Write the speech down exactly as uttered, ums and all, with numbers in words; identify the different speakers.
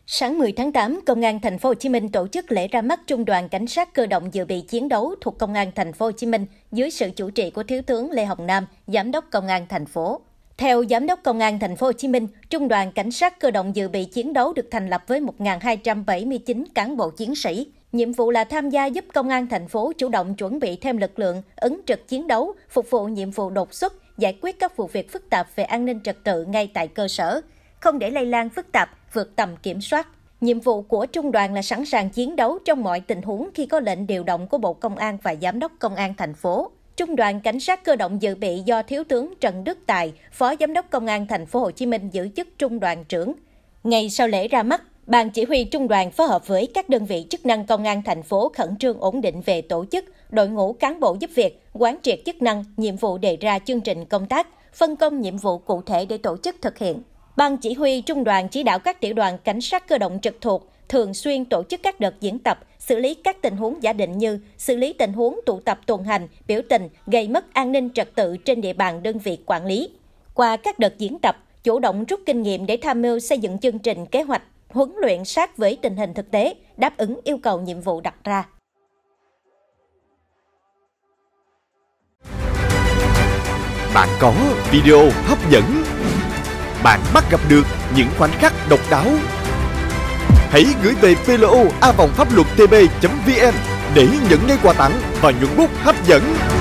Speaker 1: Sáng mười tháng tám, Công an Thành phố Hồ Chí Minh tổ chức lễ ra mắt Trung đoàn Cảnh sát cơ động dự bị chiến đấu thuộc Công an Thành phố Hồ Chí Minh dưới sự chủ trì của Thiếu tướng Lê Hồng Nam, Giám đốc Công an thành phố. Theo Giám đốc Công an Thành phố Hồ Chí Minh, Trung đoàn Cảnh sát cơ động dự bị chiến đấu được thành lập với một nghìn hai trăm bảy mươi chín cán bộ chiến sĩ. Nhiệm vụ là tham gia giúp Công an thành phố chủ động chuẩn bị thêm lực lượng, ứng trực chiến đấu, phục vụ nhiệm vụ đột xuất, giải quyết các vụ việc phức tạp về an ninh trật tự ngay tại cơ sở, không để lây lan phức tạp, vượt tầm kiểm soát. Nhiệm vụ của Trung đoàn là sẵn sàng chiến đấu trong mọi tình huống khi có lệnh điều động của Bộ Công an và Giám đốc Công an thành phố. Trung đoàn Cảnh sát cơ động dự bị do Thiếu tướng Trần Đức Tài, Phó Giám đốc Công an Thành phố Hồ Chí Minh giữ chức Trung đoàn trưởng. Ngay sau lễ ra mắt, Ban Chỉ huy Trung đoàn phối hợp với các đơn vị chức năng Công an thành phố khẩn trương ổn định về tổ chức, đội ngũ cán bộ giúp việc, quán triệt chức năng, nhiệm vụ đề ra chương trình công tác, phân công nhiệm vụ cụ thể để tổ chức thực hiện. Ban Chỉ huy Trung đoàn chỉ đạo các tiểu đoàn Cảnh sát cơ động trực thuộc thường xuyên tổ chức các đợt diễn tập, xử lý các tình huống giả định như xử lý tình huống tụ tập tuần hành, biểu tình, gây mất an ninh trật tự trên địa bàn đơn vị quản lý. Qua các đợt diễn tập, chủ động rút kinh nghiệm để tham mưu xây dựng chương trình kế hoạch, huấn luyện sát với tình hình thực tế, đáp ứng yêu cầu nhiệm vụ đặt ra.
Speaker 2: Bạn có video hấp dẫn, bạn bắt gặp được những khoảnh khắc độc đáo. Hãy gửi về plo a vòng pháp luật tb chấm vn để nhận ngay quà tặng và nhuận bút hấp dẫn.